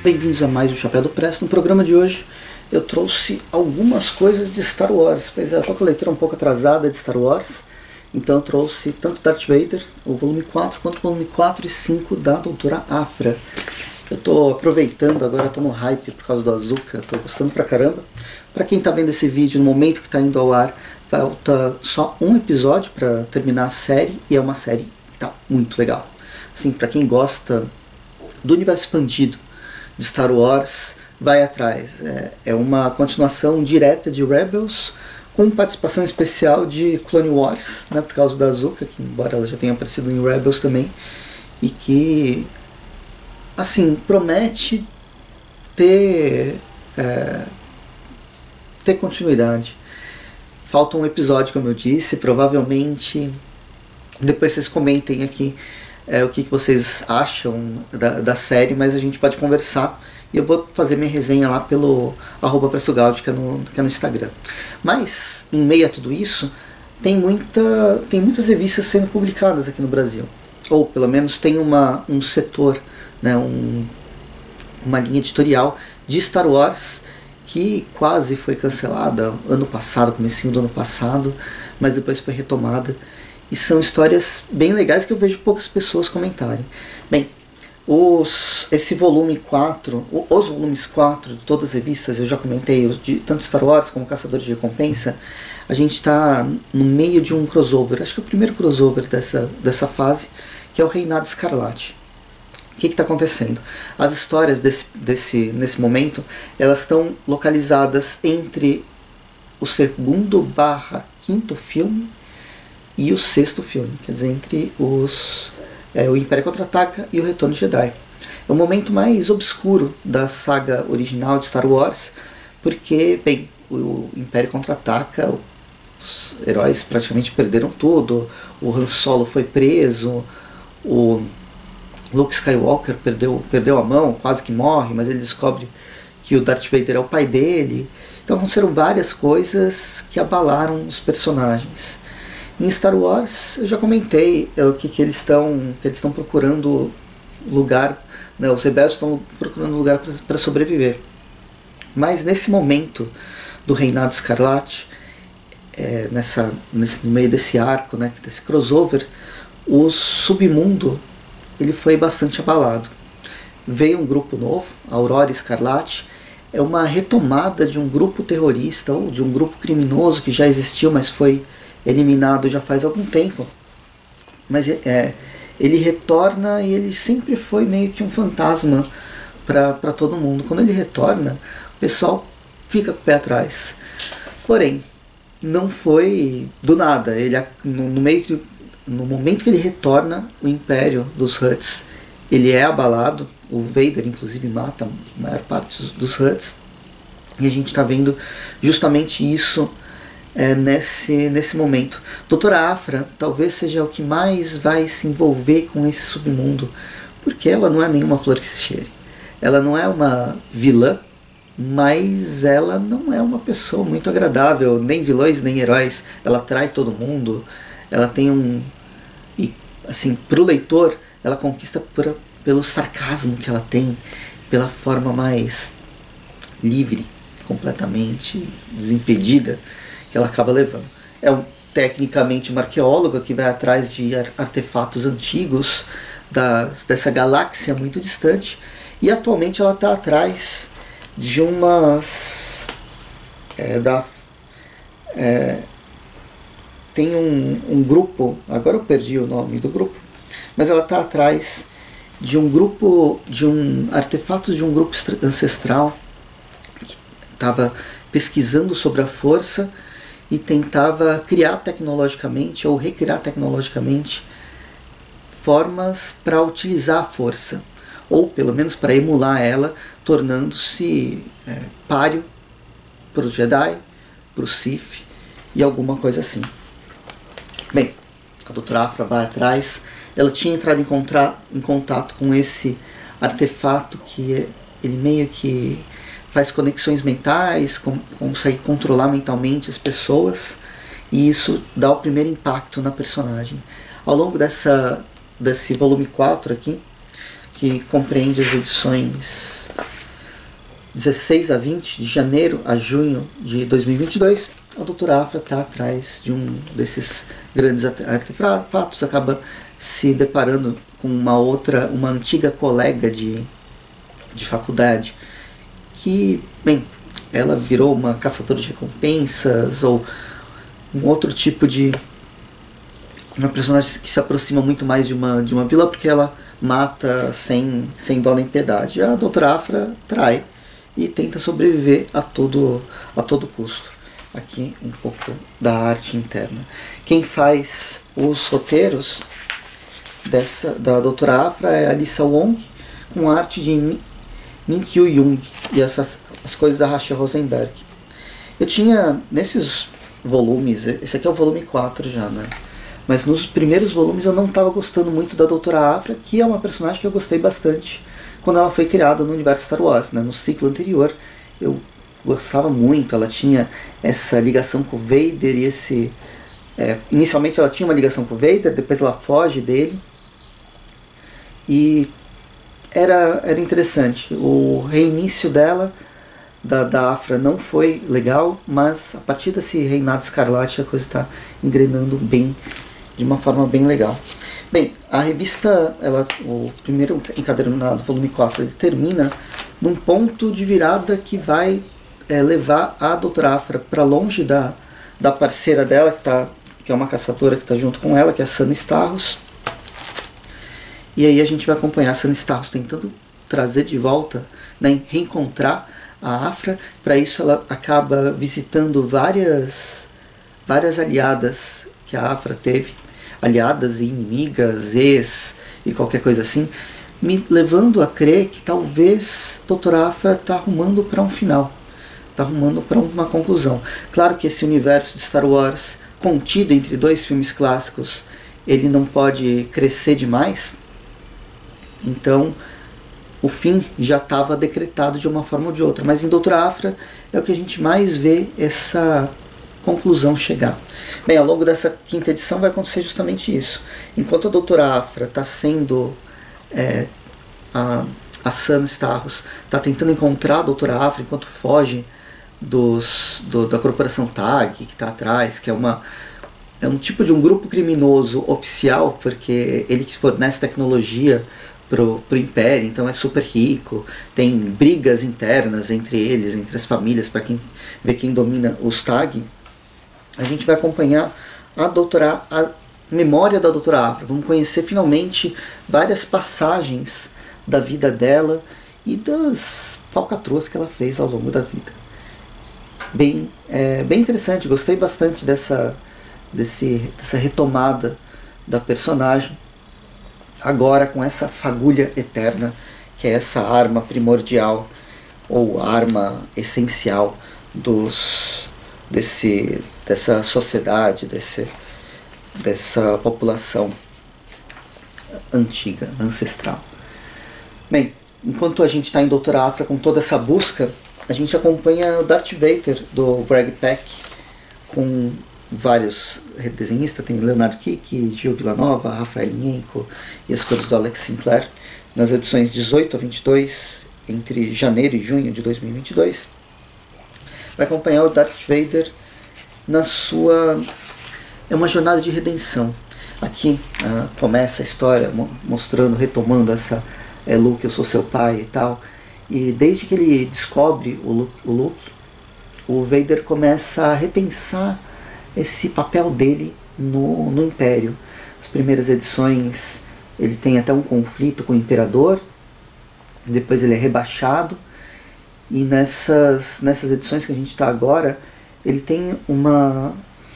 Bem-vindos a mais o Chapéu do Presto. No programa de hoje eu trouxe algumas coisas de Star Wars. Pois é, eu tô com a leitura um pouco atrasada de Star Wars, então eu trouxe tanto Darth Vader, o volume 4, quanto o volume 4 e 5 da Doutora Aphra. Eu tô aproveitando agora, tô no hype por causa do Azuka, tô gostando pra caramba. Pra quem tá vendo esse vídeo no momento que tá indo ao ar, falta só um episódio pra terminar a série, e é uma série que tá muito legal. Assim, pra quem gosta do universo expandido de Star Wars, vai atrás. É uma continuação direta de Rebels, com participação especial de Clone Wars, né, por causa da Azuka, que embora ela já tenha aparecido em Rebels também, e que, assim, promete ter continuidade. Falta um episódio, como eu disse, provavelmente depois vocês comentem aqui o que vocês acham da série, mas a gente pode conversar e eu vou fazer minha resenha lá pelo @pressogaudi, que é no Instagram. Mas, em meio a tudo isso, tem muitas revistas sendo publicadas aqui no Brasil, ou pelo menos tem um setor, né, uma linha editorial de Star Wars que quase foi cancelada ano passado, comecinho do ano passado, mas depois foi retomada. E são histórias bem legais que eu vejo poucas pessoas comentarem. Bem, esse volume 4, os volumes 4 de todas as revistas, eu já comentei, tanto Star Wars como Caçadores de Recompensa, a gente está no meio de um crossover, acho que é o primeiro crossover dessa fase, que é o Reinado Escarlate. O que está acontecendo? As histórias nesse momento, elas estão localizadas entre o segundo / quinto filme e o sexto filme, quer dizer, entre o Império Contra-Ataca e o Retorno de Jedi. É o momento mais obscuro da saga original de Star Wars, porque, bem, o Império Contra-Ataca, os heróis praticamente perderam tudo, o Han Solo foi preso, o Luke Skywalker perdeu a mão, quase que morre, mas ele descobre que o Darth Vader é o pai dele. Então aconteceram várias coisas que abalaram os personagens. Em Star Wars, eu já comentei que eles estão procurando lugar, né, os rebeldes estão procurando lugar para sobreviver. Mas nesse momento do Reinado Escarlate, no meio desse arco, né, desse crossover, o submundo ele foi bastante abalado. Veio um grupo novo, a Aurora Escarlate, é uma retomada de um grupo terrorista ou de um grupo criminoso que já existiu, mas foi eliminado já faz algum tempo. Mas ele retorna e ele sempre foi meio que um fantasma para todo mundo. Quando ele retorna, o pessoal fica com o pé atrás. Porém, não foi do nada. No momento que ele retorna, o Império dos Hutts ele é abalado. O Vader, inclusive, mata a maior parte dos Hutts. E a gente está vendo justamente isso nesse momento. Doutora Aphra talvez seja o que mais vai se envolver com esse submundo, porque ela não é nenhuma flor que se cheire. Ela não é uma vilã, mas ela não é uma pessoa muito agradável, nem vilões nem heróis. Ela atrai todo mundo, ela tem e assim, pro leitor, ela conquista pelo sarcasmo que ela tem, pela forma mais livre, completamente desimpedida que ela acaba levando. Tecnicamente uma arqueóloga que vai atrás de artefatos antigos dessa galáxia muito distante, e atualmente ela está atrás de tem um grupo, agora eu perdi o nome do grupo, mas ela está atrás de artefatos de um grupo ancestral que estava pesquisando sobre a força e tentava criar tecnologicamente ou recriar tecnologicamente formas para utilizar a força, ou pelo menos para emular ela, tornando-se páreo para os Jedi, para o Sith e alguma coisa assim. Bem, a Doutora Aphra vai atrás. Ela tinha entrado em contato com esse artefato que ele meio que faz conexões mentais, consegue controlar mentalmente as pessoas, e isso dá o primeiro impacto na personagem. Ao longo desse volume 4 aqui, que compreende as edições 16 a 20, de janeiro a junho de 2022, a doutora Afra está atrás de um desses grandes artefatos, acaba se deparando com uma antiga colega de faculdade, que, bem, ela virou uma caçadora de recompensas, ou um outro tipo de... uma personagem que se aproxima muito mais de uma vilã, porque ela mata sem dó nem piedade. A doutora Afra trai e tenta sobreviver a todo custo. Aqui um pouco da arte interna. Quem faz os roteiros da doutora Afra é a Alyssa Wong, com arte de Min-Kyu Jung e as coisas da Rachel Rosenberg. Eu tinha, nesses volumes, esse aqui é o volume 4 já, né? Mas nos primeiros volumes eu não estava gostando muito da doutora Afra, que é uma personagem que eu gostei bastante quando ela foi criada no universo Star Wars, né? No ciclo anterior eu gostava muito, ela tinha essa ligação com o Vader e esse... inicialmente ela tinha uma ligação com o Vader, depois ela foge dele. E era interessante. O reinício dela, da Afra, não foi legal, mas a partir desse reinado escarlate a coisa está engrenando bem, de uma forma bem legal. Bem, a revista, o primeiro encadernado, volume 4, ele termina num ponto de virada que vai levar a doutora Afra para longe da parceira dela, que é uma caçadora que está junto com ela, que é a Sana Starros. E aí a gente vai acompanhar a Sana Starros tentando trazer de volta, né, reencontrar a Afra. Para isso ela acaba visitando várias aliadas que a Afra teve, aliadas e inimigas, e qualquer coisa assim, me levando a crer que talvez a doutora Afra está arrumando para um final, está arrumando para uma conclusão. Claro que esse universo de Star Wars, contido entre dois filmes clássicos, ele não pode crescer demais, então o fim já estava decretado de uma forma ou de outra, mas em doutora Afra é o que a gente mais vê essa conclusão chegar. Bem, ao longo dessa quinta edição vai acontecer justamente isso. Enquanto a doutora Afra está sendo... a Sana Starros está tentando encontrar a doutora Afra enquanto foge da corporação TAG, que está atrás, que é um tipo de um grupo criminoso oficial, porque ele que fornece tecnologia pro Império, então é super rico, tem brigas internas entre eles, entre as famílias, para ver quem domina os TAG. A gente vai acompanhar a memória da doutora Afra. Vamos conhecer finalmente várias passagens da vida dela e das falcatruas que ela fez ao longo da vida. Bem interessante, gostei bastante dessa retomada da personagem, agora com essa fagulha eterna, que é essa arma primordial, ou arma essencial dessa sociedade, dessa população antiga, ancestral. Bem, enquanto a gente está em doutora Afra com toda essa busca, a gente acompanha o Darth Vader do Greg Pak, com vários desenhistas, tem Leonard Kick, Gil Villanova, Rafael Lienko e as cores do Alex Sinclair, nas edições 18 a 22, entre janeiro e junho de 2022. Vai acompanhar o Darth Vader na sua... é uma jornada de redenção. Aqui começa a história retomando essa Luke, eu sou seu pai e tal. E desde que ele descobre o Luke, o Vader começa a repensar esse papel dele no Império. As primeiras edições ele tem até um conflito com o Imperador, depois ele é rebaixado, e nessas edições que a gente está agora, ele tem uma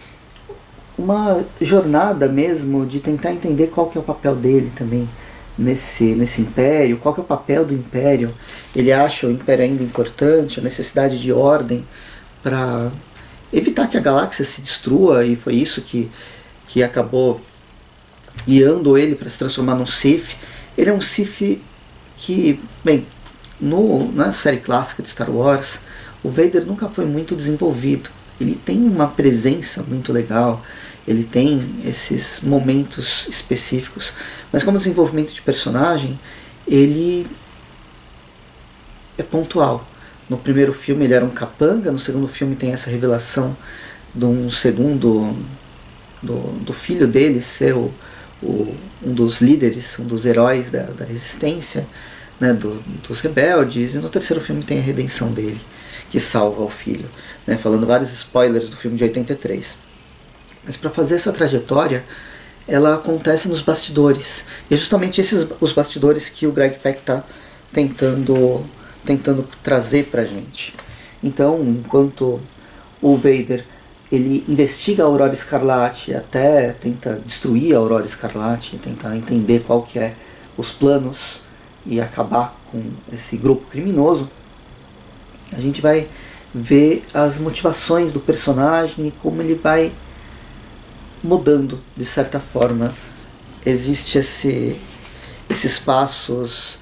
jornada mesmo de tentar entender qual que é o papel dele também nesse Império, qual que é o papel do Império. Ele acha o Império ainda importante, a necessidade de ordem para evitar que a galáxia se destrua, e foi isso que acabou guiando ele para se transformar num Sith. Ele é um Sith que, bem, na série clássica de Star Wars, o Vader nunca foi muito desenvolvido. Ele tem uma presença muito legal, ele tem esses momentos específicos, mas como desenvolvimento de personagem, ele é pontual. No primeiro filme ele era um capanga, no segundo filme tem essa revelação de um segundo, do filho dele ser um dos líderes, um dos heróis da resistência, né, dos rebeldes, e no terceiro filme tem a redenção dele, que salva o filho, né, falando vários spoilers do filme de 83. Mas para fazer essa trajetória, ela acontece nos bastidores, e é justamente os bastidores que o Greg Pak está tentando trazer pra gente. Então, enquanto o Vader ele investiga a Aurora Escarlate, até tenta destruir a Aurora Escarlate, tentar entender qual que é os planos e acabar com esse grupo criminoso, a gente vai ver as motivações do personagem e como ele vai mudando de certa forma. Existe esses passos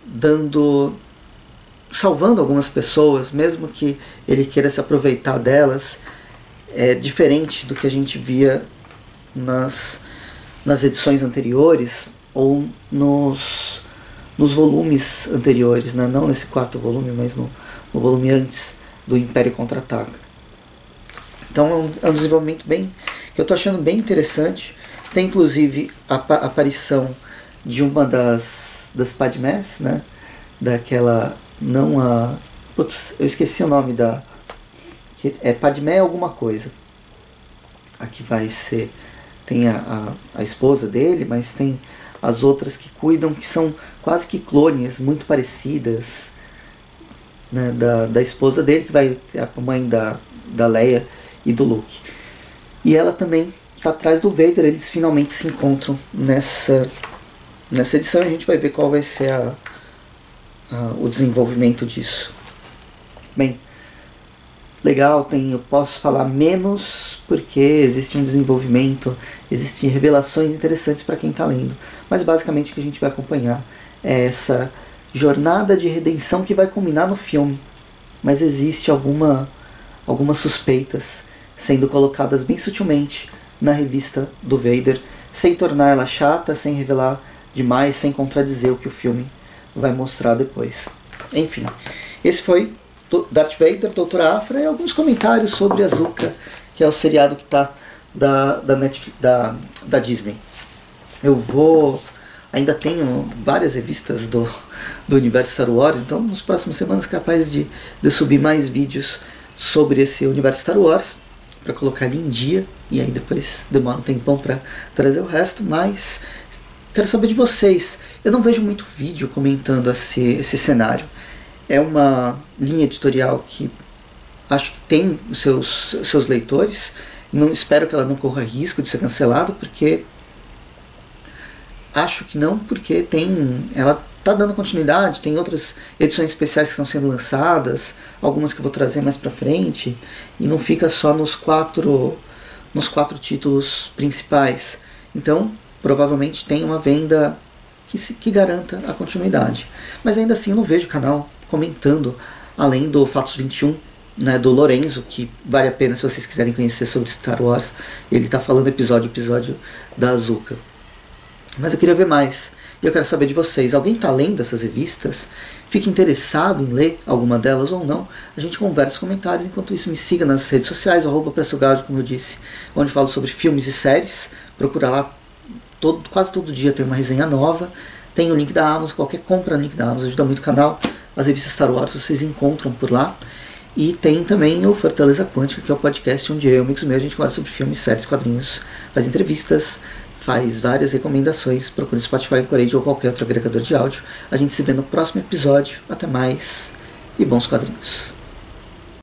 salvando algumas pessoas, mesmo que ele queira se aproveitar delas. É diferente do que a gente via nas edições anteriores ou nos volumes anteriores, né? Não nesse quarto volume, mas no volume antes do Império Contra-Ataca. Então é um desenvolvimento que eu estou achando bem interessante. Tem inclusive a aparição de uma das Padmés, né? Daquela, não a... Putz, eu esqueci o nome que é Padmé alguma coisa. Aqui vai ser... Tem a esposa dele, mas tem as outras que cuidam, que são quase que clones, muito parecidas, né, da esposa dele, que vai ter a mãe da Leia e do Luke. E ela também está atrás do Vader. Eles finalmente se encontram nessa edição, e a gente vai ver qual vai ser o desenvolvimento disso. Bem, legal, eu posso falar menos porque existe um desenvolvimento, existem revelações interessantes para quem está lendo, mas basicamente o que a gente vai acompanhar é essa jornada de redenção que vai culminar no filme, mas existe algumas suspeitas sendo colocadas bem sutilmente na revista do Vader, sem tornar ela chata, sem revelar demais, sem contradizer o que o filme vai mostrar depois. Enfim, esse foi Darth Vader, Doutora Aphra, e alguns comentários sobre Ahsoka, que é o seriado que está da Disney. Ainda tenho várias revistas do universo Star Wars, então nas próximas semanas capaz de subir mais vídeos sobre esse universo Star Wars, para colocar ele em dia, e aí depois demora um tempão para trazer o resto, mas quero saber de vocês. Eu não vejo muito vídeo comentando esse cenário. É uma linha editorial que acho que tem os seus leitores. Não espero que ela não corra risco de ser cancelada, porque acho que não, porque ela está dando continuidade, tem outras edições especiais que estão sendo lançadas, algumas que eu vou trazer mais pra frente, e não fica só nos quatro títulos principais. Então, provavelmente tem uma venda que garanta a continuidade. Mas ainda assim eu não vejo o canal comentando, além do Fatos 21, né, do Lorenzo, que vale a pena se vocês quiserem conhecer sobre Star Wars. Ele está falando episódio da Ahsoka. Mas eu queria ver mais, e eu quero saber de vocês. Alguém está lendo essas revistas? Fica interessado em ler alguma delas ou não? A gente conversa nos comentários. Enquanto isso, me siga nas redes sociais, @PressoGaudio, como eu disse, onde falo sobre filmes e séries. Procura lá, quase todo dia tem uma resenha nova. Tem o link da Amazon, qualquer compra no link da Amazon ajuda muito o canal. As revistas Star Wars vocês encontram por lá. E tem também o Fortaleza Quântica, que é o podcast onde eu e o Mix Meu, a gente conversa sobre filmes, séries, quadrinhos, faz entrevistas, faz várias recomendações. Procure no Spotify, Corade ou qualquer outro agregador de áudio. A gente se vê no próximo episódio. Até mais e bons quadrinhos.